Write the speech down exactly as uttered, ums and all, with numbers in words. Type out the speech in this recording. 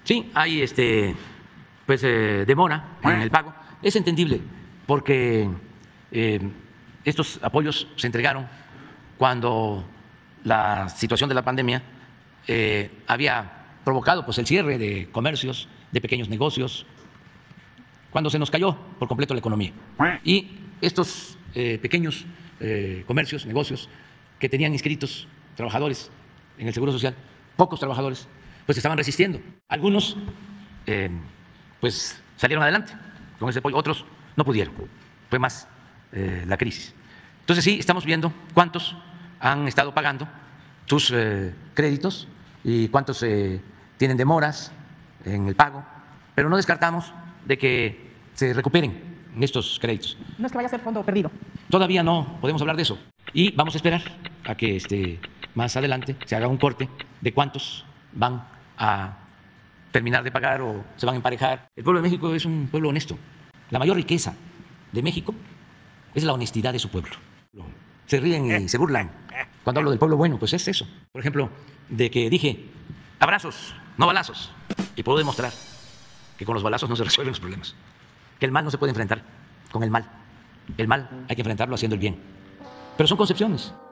Sí, hay este, pues, eh, demora en el pago. Es entendible porque eh, estos apoyos se entregaron cuando la situación de la pandemia eh, había provocado pues, el cierre de comercios, de pequeños negocios, cuando se nos cayó por completo la economía. Y estos eh, pequeños eh, comercios, negocios que tenían inscritos trabajadores en el Seguro Social, pocos trabajadores, pues estaban resistiendo. Algunos eh, pues salieron adelante con ese apoyo, otros no pudieron. Fue más eh, la crisis. Entonces sí, estamos viendo cuántos han estado pagando sus eh, créditos y cuántos eh, tienen demoras en el pago, pero no descartamos de que se recuperen estos créditos. No es que vaya a ser fondo perdido. Todavía no podemos hablar de eso y vamos a esperar a que este, más adelante se haga un corte de cuántos van a terminar de pagar o se van a emparejar. El pueblo de México es un pueblo honesto. La mayor riqueza de México es la honestidad de su pueblo. Se ríen y se burlan cuando hablo del pueblo bueno, pues es eso. Por ejemplo, de que dije abrazos, no balazos, y puedo demostrar que con los balazos no se resuelven los problemas, que el mal no se puede enfrentar con el mal. El mal hay que enfrentarlo haciendo el bien. Pero son concepciones.